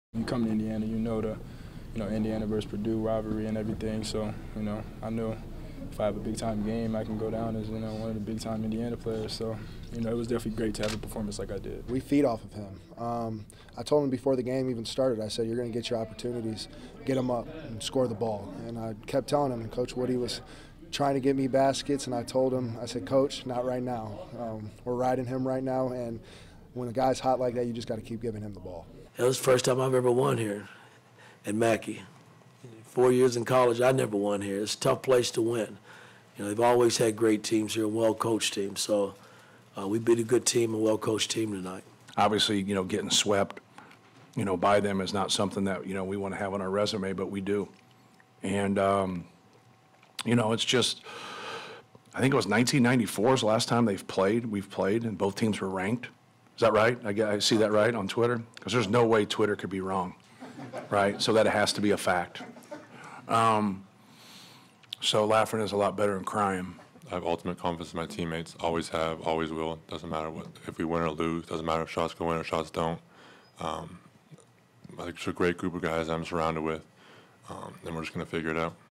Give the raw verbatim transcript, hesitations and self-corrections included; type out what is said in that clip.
You come to Indiana, you know the, you know, Indiana versus Purdue rivalry and everything. So, you know, I know if I have a big-time game, I can go down as, you know, one of the big-time Indiana players. So, you know, it was definitely great to have a performance like I did. We feed off of him. Um, I told him before the game even started, I said, you're going to get your opportunities, get them up and score the ball. And I kept telling him, and Coach Woody was trying to get me baskets, and I told him, I said, Coach, not right now. Um, we're riding him right now, and when a guy's hot like that, you just got to keep giving him the ball. It was the first time I've ever won here at Mackey. Four years in college, I never won here. It's a tough place to win. You know, they've always had great teams here and well-coached teams. So uh, we beat a good team and well-coached team tonight. Obviously, you know, getting swept, you know, by them is not something that, you know, we want to have on our resume, but we do. And, um, you know, it's just, I think it was nineteen ninety-four is the last time they've played, we've played, and both teams were ranked. Is that right? I, get, I see that right on Twitter? Because there's no way Twitter could be wrong, right? So that has to be a fact. Um, so laughing is a lot better than crying. I have ultimate confidence in my teammates. Always have, always will. Doesn't matter what, if we win or lose. Doesn't matter if shots go in or shots don't. Um, I think it's a great group of guys I'm surrounded with, um, and we're just going to figure it out.